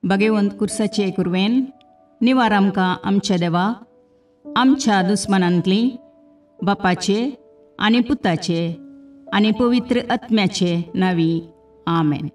भगवंत कुर्साचे कुरवेन निवार आमकां आमच्या देवा आमच्या दुस्मनांतली बापाचे आनी पुताचे आनी पवित्र आत्म्याचे नावी आमेन.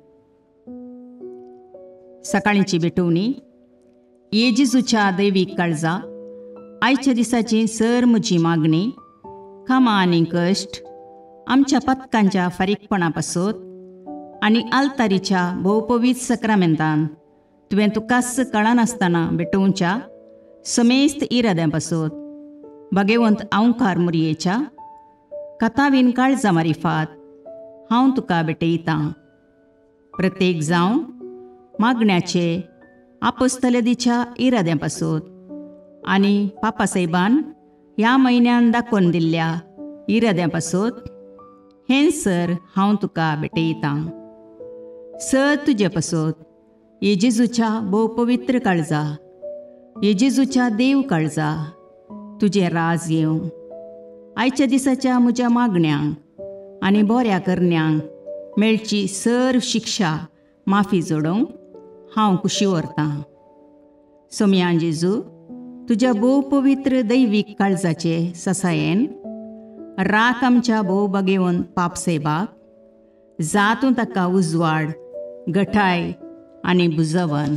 सकाळींची भेटवणी. येजेजूच्या दैवीक काळजा आयच्या दिसाची सर म्हजी मागणी कामां आनी कश्ट आमच्या पथकांच्या फारीकपणा पासत आनी आल्तारीच्या भोवपवीत सक्रामेंतान तुवें तुकास कळनासतना भेटोवच्या समेस्त इराद्यां पासत भगवंत आवकार मुरयेच्या कथावीन काळजा मारिफात हांव तुका भेटयतां. प्रत्येक जावं मागण्याचे आपोस्तलदीच्या इराद्यां पासत आनी पापासाहेबान ह्या म्हयन्यान दाखोवन दिल्ल्या इराद्यां पासत हें सर हांव तुका भेटयतां. सर तुजे पासत येजेजूच्या भोव पवित्र काळजा, येजेजूच्या देव काळजा तुजें राज येवं. आयच्या दिसाच्या म्हज्या मागण्यांक आनी बऱ्या करण्यांक मेळची सर शिक्षा माफी जोडोवंक हांव कुशी व्हरतां. सोम्या जेजू तुज्या भोव पवित्र दैवीक काळजाचे ससायेन राख आमच्या भोव भगवंत पापसेबाक जातूं ताका उजवाड घटाय आनी बुजवण.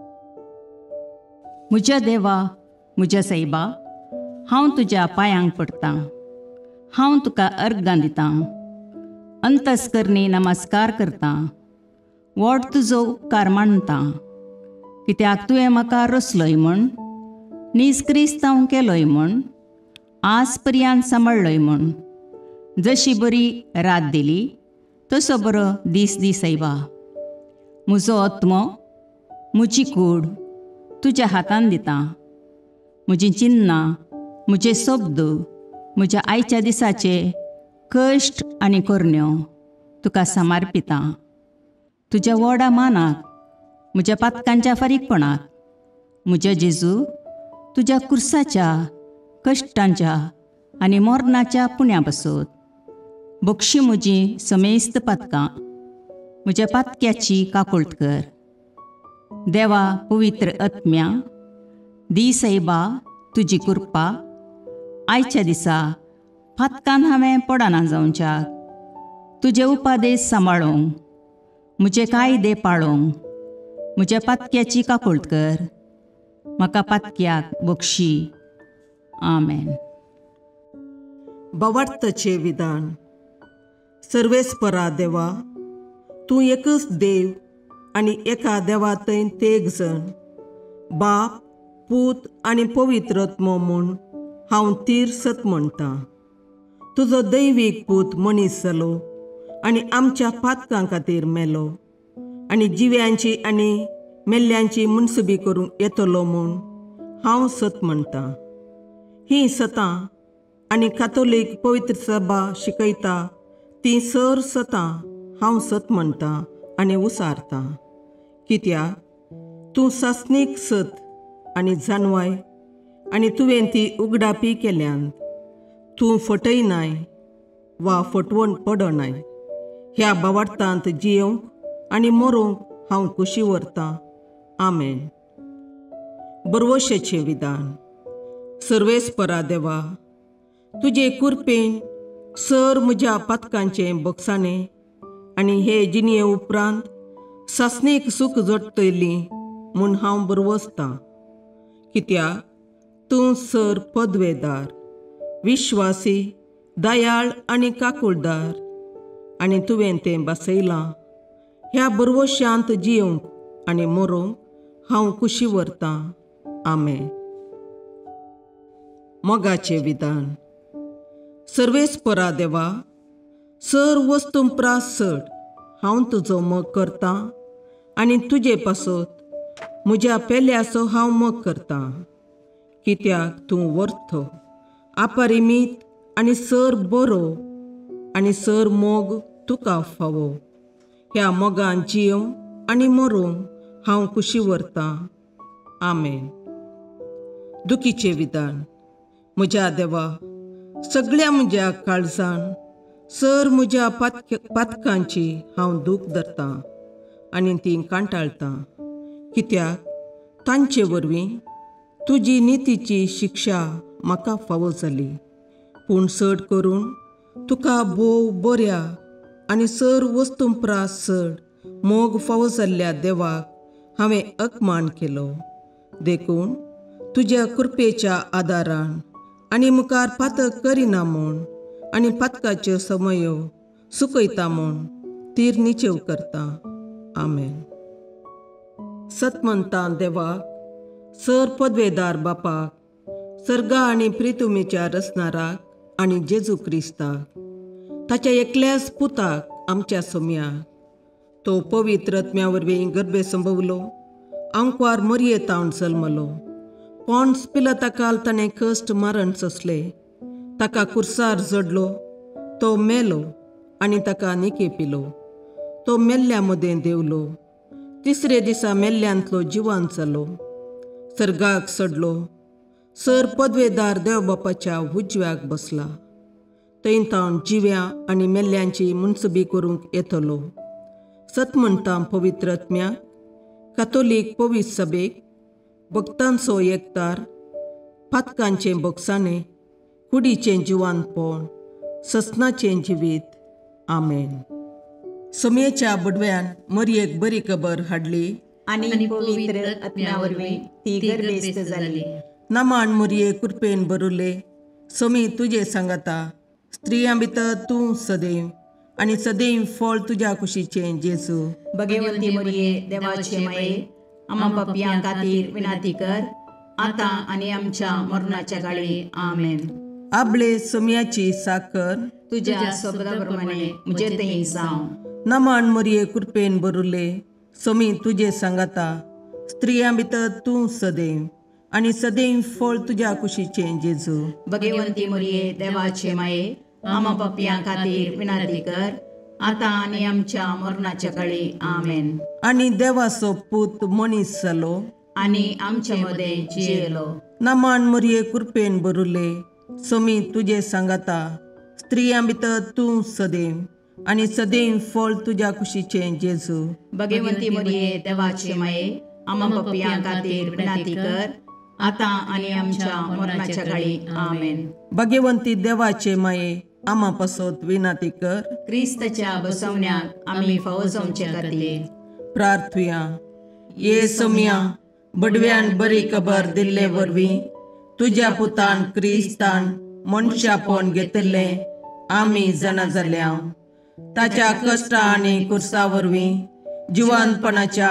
म्हज्या देवा म्हज्या सैबा हांव तुज्या पांयांक पडटां. हांव तुका अर्गां दितां. अंतस्करणी नमस्कार करतां. व्हड तुजो उपकार मानतां. कित्याक तुवें म्हाका रचलोय म्हण, निस्क्रिस्तांव केलोय म्हण, आज पर्यंत सांबाळलोय म्हण. जशी बरी रात दिली तसो बरो दीस दी सैबा. म्हजो आत्मो म्हजी कूड तुज्या हातान दितां. म्हजीं चिन्नां म्हजे शब्द म्हज्या आयच्या दिसाचे कश्ट आनी करण्यो तुका समर्पितां. तुज्या व्हडा मानाक म्हज्या पातकांच्या फारीकपणाक म्हज्या जेजू तुज्या कुर्साच्या कश्टांच्या आनी मरणाच्या पुण्या पासत बक्षी म्हजीं समेस्त पातकां म्हज्या पातक्याची काकुळट कर. देवा पवित्र आत्म्या दी सैबा तुजी कृपा आयच्या दिसा फातकान हांवें पडना जावच्याक तुजे उपादेश सांबाळोवंक म्हजे कायदे पाळोवंक म्हज्या पातक्याची काकुळट कर. म्हाका पातक्याक बक्षी. आमेन. भावार्थाचें विधान. सर्वेस्परा देवा तूं एकच देव आनी एका देवा थंय तेग जण बाप पूत आनी पवित्र आत्मो म्हूण हांव तीर सत म्हणटां. तुजो दैवीक पूत मनीस जालो आनी आमच्या पातकां खातीर मेलो आनी जिव्यांची आनी मेल्ल्यांची मुनसुबी करूंक येतलो म्हूण हांव सत म्हणटां. हीं सतां आनी कातोलीक पवित्र सभा शिकयता ती सर सतां हांव सत म्हणटां आनी उसारतां. कित्याक तूं सासणीक सत आनी जानवाय आनी तुवें ती उगडापी केल्यांत तूं फटयनाय वा फटवण पडनाय. ह्या भावार्थांत जियोंक आनी मरोवंक हांव कुशी व्हरतां. आमेन. बरवशेचें विधान. सर्वेस्परा देवा तुजे कुरपेन सर म्हज्या पातकांचें बक्षाणें आनी हे जिणये उपरांत सासणेक सूख जोडटली म्हूण हांव बरवसतां. कित्याक तूं सर पदवेदार, विश्वासी, दयाळ आनी काकुळदार आनी तुवें तें बसयलां. ह्या बरवश्यांत जियोंक आनी मरोवंक हांव कुशी व्हरतां. आमेन. मोगाचें विधान. सर्वेस्परा देवा सर वस्तुंपरास चड हांव तुजो मोग करतां आनी तुजे पासत म्हज्या पेल्याचो हांव मोग करतां. कित्याक तूं वर्थ अपरिमीत आनी सर बरो आनी सर मोग तुका फावो. ह्या मोगान जियोवंक आनी मरोवंक हांव कुशी व्हरतां. आमेन. दुखीचें विधान. म्हज्या देवा सगळ्या म्हज्या काळजान सर म्हज्या पातकांची हांव दूख धरतां आनी ती कांटाळतां. कित्याक तांचे वरवीं तुजी नितीची शिक्षा म्हाका फावो जाली. पूण चड करून तुका भोव बऱ्या आनी सर वस्तूंपरास चड मोग फावो जाल्ल्या देवाक हांवें अकमान केलो. देखून तुज्या कृपेच्या आदारान आनी मुखार पातक करिना म्हूण आनी पातकाच्यो समयो सुकयता म्हूण तीर निचेव करता. आमेन. सतमंतां देवाक, सर पदवेदार बापाक, सर्गा आनी प्रितुमेच्या रचणाराक आनी जेजू क्रिस्ताक, ताच्या एकल्याच पुताक आमच्या सोम्याक, तो पवित्र आत्म्या वरवीं गर्भे संभवलो, आंकवार मरयेतावन जल्मलो, पोन्स पिलाताकाल ताणें कश्ट मरण सोंसले, ताका कुर्सार जडलो, तो मेलो आनी ताका निकेपिलो, तो मेल्ल्या मदें देवलो, तिसरे दिसा मेल्ल्यांतलो जिवांत जालो, सर्गाक चडलो, सर पदवेदार देवबापाच्या उजव्याक बसला, थंय तावन जिव्या आनी मेल्ल्यांची मुनसबी करूंक येतलो. सतमंतां पवित्र आत्म्याक, कातोलीक पवित्र सभेक, भक्तांचो एकतार, पातकांचें बोगसाणें, कुडीचें जिवांतपण, ससनाचें जिवीत. आमेन. सोमयेच्या बुडव्यान मरयेक बरी खबर हाडली आनी पवित्र आत्म्या वरवीं ती गर्भेस्त जाली. नमान मरये कृपेन भरुले, सोमी तुजे सांगाता, स्त्रियां भितर तूं सदैव आनी सदैव फळ तुज्या कुशीचें जेजू. भगवंती मरये देवाचे माये, आम्हा पापयां खातीर विनाती कर, आतां आनी आमच्या मरणाच्या काळी. आमेन. आपले सोमयाची साकर तुज्या सोबताप्रमाणे म्हजे थंय जावं. नमान मरये कृपेन भरुले, सोमी तुजे सांगाता, स्त्रियां भितर तूं सदैव आनी सदैव फळ तुज्या कुशीचें जेजू. भगवंती मरये देवाचे माये, आम्हा पापयां खातीर विनाती कर, आतां आनी आमच्या मरणाच्या काळी. आमेन. आनी देवाचो पूत मनीस जालो आनी आमचे मदें जियेलो. नमान मरये कृपेन भरुले, सोमी तुजे सांगाता, स्त्रियां भितर तूं सदैव आनी सदैव फळ तुज्या कुशीचें जेजू. भगवंती मरये देवाचे माये, आम्हा पापयां खातीर विनाती कर, आतां आनी आमच्या मरणाच्या काळी. आमेन. भगवंती देवाचे माये, आम्हा पासत विनाती कर. क्रिस्ताच्या बसवण्याक आमी फावो जावचे खातीर प्रार्थुया. ये सोम्या, बडव्यान बरी खबर दिल्ले वरवीं तुज्या पुतान क्रिस्तान मनशापण घेतिल्लें आमी जाणा जाल्या. ताच्या कश्टा आनी कुर्सा वरवीं जिवंतपणाच्या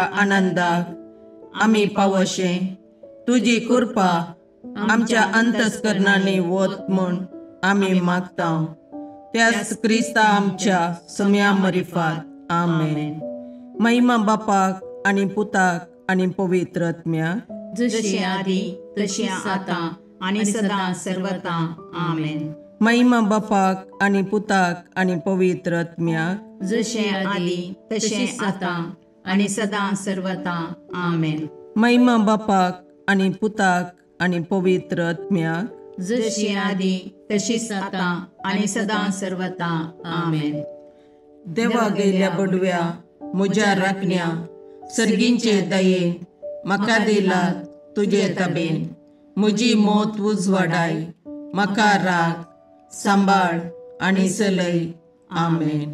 आनंदाक आमी पावशे. तुजी कृपा आमच्या अंतस्करणांनी वत म्हूण आमी मागता. त्याच क्रिस्ता आमच्या सोम्या मरिफात. आमेन. महिमा बापाक आनी पुताक आनी पवित्र आत्म्याक, जशी आदी तशी आतां आनी सदां सर्वता. आमेन. महिमा बापाक आनी पुताक आनी पवित्र आत्म्याक, जशे आदी तशे आतां आनी सदां सर्वता. आमेन. महिमा बापाक आनी पुताक आनी पवित्र आत्म्याक, जशी आदी तशीच आतां आनी सदां सर्वता. आमेन. देवा गेल्या बडव्या म्हज्या राखण्या, सर्गींचे दयेन म्हाका दिला तुजे ताबेन. म्हजी मोत उजवाडाय, म्हाका राख, सांबाळ आनी चलय. आमेन.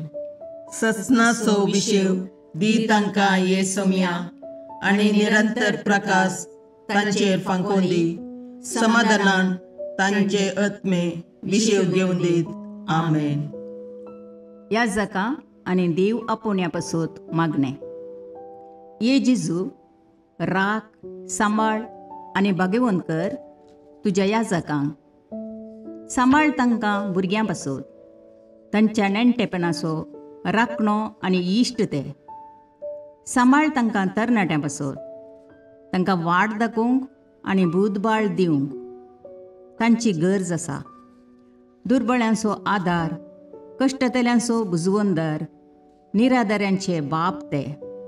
ससनाचो विशेव दी तांकां ये सोम्या, आनी निरंतर प्रकाश तांचेर फांकोन दी. समाधानान तांचे आत्मे विशेव घेवन दीत. आमेन. याजकां आनी देव आपोवण्या पासत मागणें. ये जेजू, राख, सांबाळ आनी भाग्यवंत कर तुज्या याजकांक. सांबाळ तांकां भुरग्यां पासत, तांच्या नेणटेपणाचो राखणो आनी इश्ट ते. सांबाळ तांकां तरणाट्यां पासत, तांकां वाट दाखोवंक आनी बुदबाळ दिवंक तांची गरज आसा. दुर्बळ्यांचो आदार, कश्टतल्यांचो बुजवंदर, निराधाऱ्यांचे बाप ते.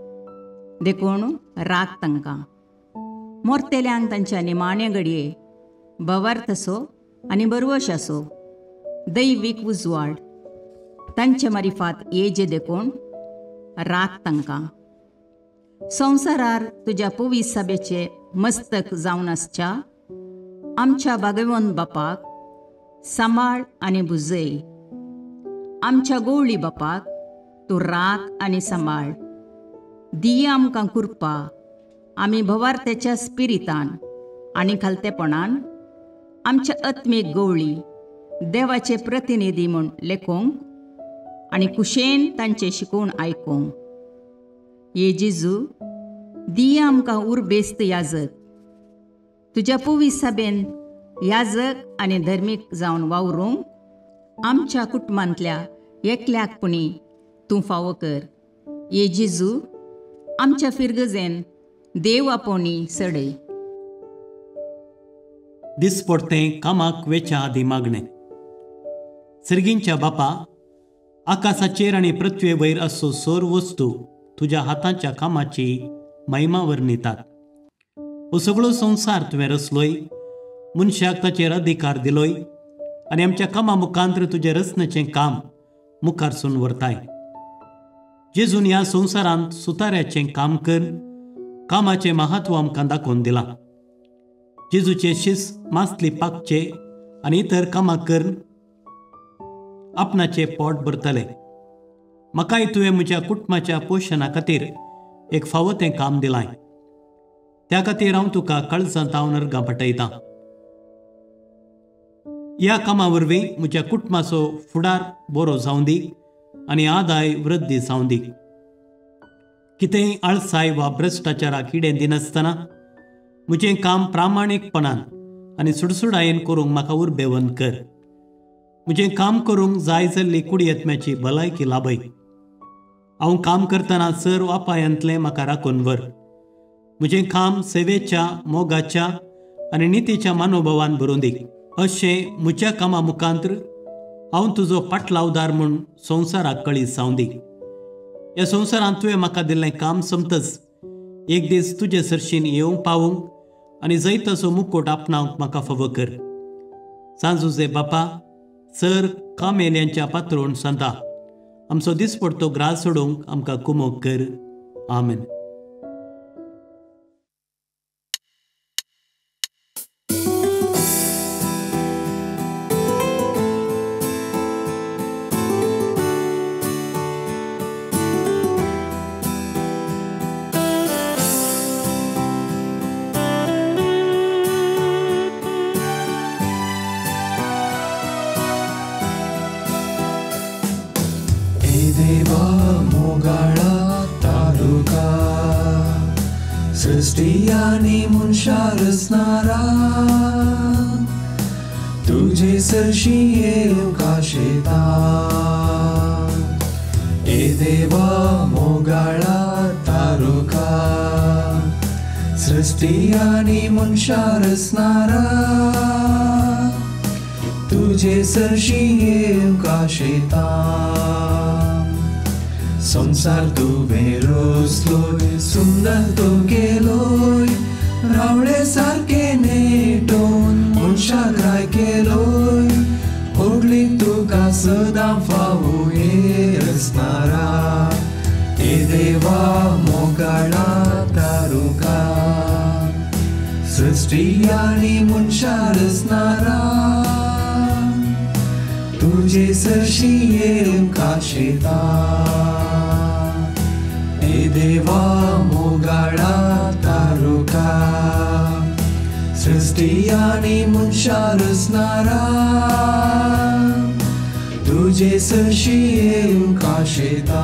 देखून राख तांकां. मोरतेल्यांक तांच्या निमाणे घडये भवार्थसो आनी बरवशाचो दैवीक उजवाड तांचे मारिफात येजे देखून राख तांकां. संवसारार तुज्या पवित्र सभेचे मस्तक जावन आसच्या आमच्या भगवंत बापाक सांबाळ आनी बुजय. आमच्या गवळी बापाक तूं राख आनी सांबाळ. दिया आमकां कुरपा आमी भवार्थ्याच्या स्पिरितान आनी खालतेपणान आमच्या आत्मीक गवळी देवाचे प्रतिनिधी म्हूण लेखोंक आनी कुशेन तांचे शिकोवन आयकूंक. ये जेजू दिया आमकां उर्बेस्त याजक. तुज्या पवित्र सभेन याजक आनी धर्मीक जावन वावरूंक आमच्या कुटुंबांतल्या एकल्याकपणी तूं फावो कर. ये जेजू आमच्या फिरगजेन देव आपोवणी सडय. दिसपडतें कामाक वेच्या आदी मागणें. सर्गींच्या बापा, आकाशाचेर आनी पृथ्वे वयर असो सोर वस्तू तुज्या हातांच्या कामाची महिमा वर्णितात. हो सगळो संवसार तुवें रचलोय, मनशाक ताचेर अधिकार दिलोय आनी आमच्या कामा मुखांत्र तुजें रचनेचें काम मुखारसून व्हरताय. जेजून ह्या संवसारांत सुताऱ्याचें काम कर, कामाचें महत्व आमकां दाखोवन दिलां. जेजूचे शिस मासली पाकचे आनी इतर कामां कर आपणाचें पोट भरतले. म्हाकाय तुवें म्हज्या कुटुंबाच्या पोशणा खातीर एक फावो तें काम दिलां. त्या खातीर हांव तुका काळजांत नर्गां पटयतां. ह्या कामा वरवीं म्हज्या कुटुंबाचो फुडार बरो जावं दी आनी आदाय वृद्धी जावं दी. कितेंय आळसाय वा भ्रश्टाचाराक इडें दिनासतना म्हजें काम प्रामाणीकपणान आनी सुडसुडायेन करूंक म्हाका उर्बेवन कर. म्हजें काम करूंक जाय जाल्ली कुडियेत्म्याची भलायकी लाभय. हांव काम करतना सर्व अपायांतलें म्हाका राखून व्हर. म्हजें काम सेवेच्या, मोगाच्या आनी नितीच्या मनोभावान भरून दी. अशें म्हज्या कामा मुखांत्र हांव तुजो पाटलावदार म्हूण संवसाराक कळीस जावं दी. ह्या संवसारांत तुवें म्हाका दिल्लें काम सोंपतच एक दीस तुजे सरशीन येवंक पावूंक आनी जैत तसो मुकोट आपणावंक म्हाका फावो कर. सांजुजे बापा, सर कामेल्यांच्या पात्रोण सांता आमचो दिसपडतो ग्रास सोडूंक आमकां कुमोग कर. आमेन. सृष्टी आणि मनशा रचणारा तुझे सरशी येवंक आशेता. ए देवा मोगाळा तारुका, सृष्टी आणि मनशा रचणारा तुझे सरशी येवंक आशेता. संसार तुवें रचलोय, सुंदर तो केलोय, रावळे सारके नेटोवन मनशाक राय केलोय. व्हडलीक तुका सदां फावो हे रचणारा. ए देवा मोगाळा तारुका, सृष्टी आनी मनशा रचणारा तुझे सरशी येवंक आशेता. ए देवा मोगाळा तारुका, सृष्टी आनी मनशा रचणारा तुझे सरशी येवंक आशेता.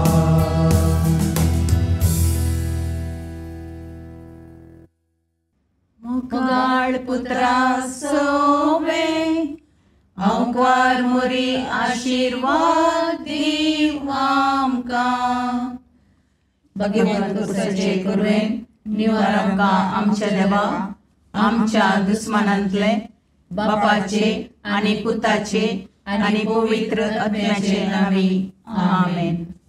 मोगाळ पुत्रा सोवे अवकार मोरी आशीर्वाद दीव आमकां. भगवंत पुत्राचे करुणेन निवार आमकां आमच्या देवा आमच्या दुस्मानांतले बापाचे आनी पुताचे आनी पवित्र आत्म्याचे नांवी. आमेन.